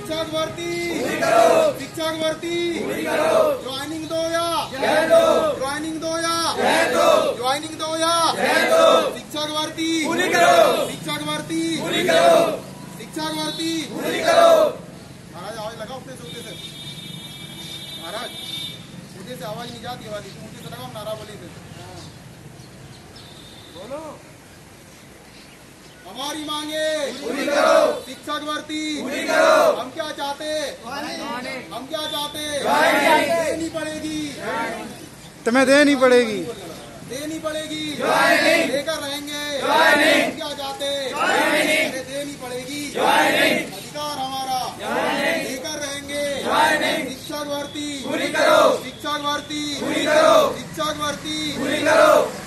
शिक्षक भर्ती पूरी करो, शिक्षक भर्ती पूरी करो, ज्वाइनिंग दो या कह दो, ज्वाइनिंग दो या कह दो, ज्वाइनिंग दो या कह दो, शिक्षक भर्ती पूरी करो, शिक्षक भर्ती पूरी करो, शिक्षक भर्ती पूरी करो। महाराज आवाज लगाओ अपने से ऊँचे से महाराज ऊँचे से आवाज नहीं जाती वाली ऊँचे से लगाओ नारा बोली से बोलो हमारी मांगे पूरी करो, शिक्षक भर्ती पूरी करो, हम क्या चाहते हम क्या चाहते ज्वाइनिंग देनी पड़ेगी तुम्हें देनी पड़ेगी देनी पड़ेगी ज्वाइनिंग लेकर रहेंगे ज्वाइनिंग हम क्या चाहते ज्वाइनिंग अरे देनी पड़ेगी ज्वाइनिंग अधिकार हमारा ज्वाइनिंग लेकर रहेंगे ज्वाइनिंग शिक्षक भर्ती पूरी करो, शिक्षक भर्ती पूरी करो, शिक्षक भर्ती पूरी करो।